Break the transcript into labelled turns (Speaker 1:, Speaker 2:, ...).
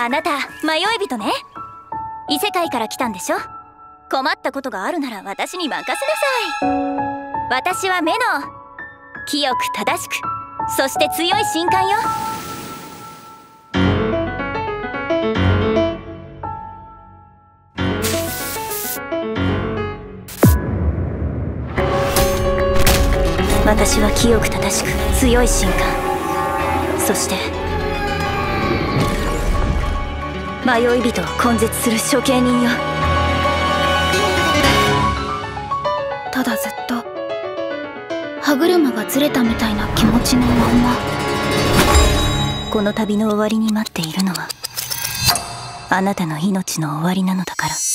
Speaker 1: あなた迷い人ね。異世界から来たんでしょ。困ったことがあるなら私に任せなさい。私はメノ清く正しく、そして強い神官よ。私は清く正しく強い神官、そして迷い人を根絶する処刑人よ。
Speaker 2: ただずっと歯車がずれたみたいな気持ちのまんま。
Speaker 1: この旅の終わりに待っているのはあなたの命の終わりなのだから。